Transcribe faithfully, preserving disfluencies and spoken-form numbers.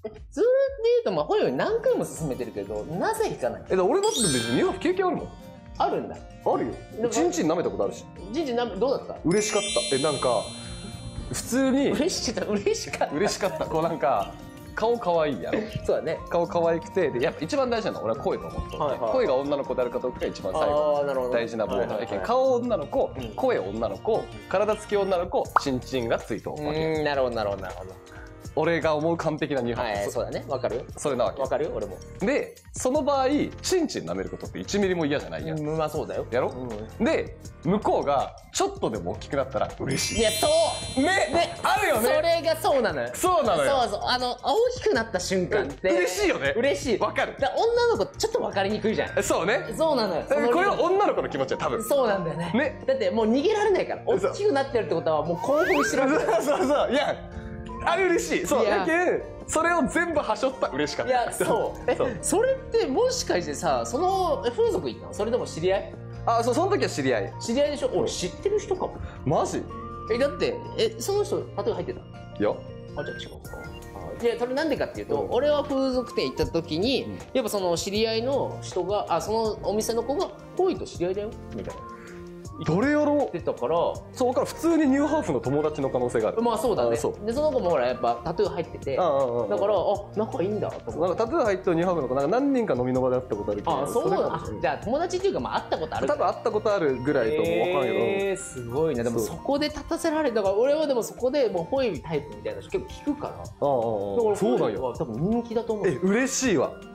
それで言うと、まあ、ホイより何回も勧めてるけど、なぜ行かない？ え、だ俺だって別にニューハーフ経験あるもん。 あるんだ。 あるよ。ちんちん舐めたことあるし。 じんじんな、どうだった？ 嬉しかった。え、なんか普通に嬉しかった、嬉しかった。 嬉しかった。こうなんか顔可愛いやろ。 そうだね。 顔可愛くて、でやっぱ一番大事なのは俺は声と思ってて、 はいはい、 声が女の子であるかどうかが一番最後大事なボーダーやけん、顔女の子、うん、声女の子、体つき女の子、ちんちんがついとるわけ。 うん、なるほどなるほどなるほど。 俺が思う完璧なニューハーフ、 はい、そうだね、わかるよ。 それなわけ。 わかるよ、俺も。 でその場合ちんちん舐めることっていちミリも嫌じゃないやん。 まあそうだよ。 やろ、うん、で向こうがちょっとでも大きくなったら嬉しい。 いや、そうね、ね、あるよね。 それがそうなのよ。 そうなのよ。 そうそう、あの大きくなった瞬間って嬉しいよね。 嬉しい。 わかる。 だ女の子ちょっと分かりにくいじゃん。 そうね。 そうなのよ。 これは女の子の気持ちは多分そうなんだよね。 ね、 だってもう逃げられないから。大きくなってるってことはもう興奮してるわけだよ。 そうそうそう。いや、あれ嬉しい。そうだけんそれを全部はしょった嬉しかった。 いや、そうえそれってもしかしてさ、その風俗行ったの？それとも知り合い？ あ、そう、その時は知り合い。 知り合いでしょ。俺知ってる人かも。 マジ？ え、だってえその人タトゥー入ってた？ いや、 あ、じゃあ違うか。いや、それなんでかっていうと、うん、俺は風俗店行った時に、うん、やっぱその知り合いの人が、あ、そのお店の子が恋と知り合いだよみたいな。 誰やろってたから、 そうから普通にニューハーフの友達の可能性がある。 まあそうだね。でその子もほらやっぱタトゥー入ってて、だからあ、仲いいんだと思って。 なんかタトゥー入ったニューハーフの子なんか何人か飲みの場で会ったことあるけど。 あ、そうだ。じゃあ友達っていうかまあ会ったことある。 多分会ったことあるぐらいとも分からんけど。 えー、すごいね。でもそこで立たせられ、だから俺はでもそこでもうホイタイプみたいな人結構聞くから。ああ、 そうなんよ。 多分人気だと思う。 え、嬉しいわ。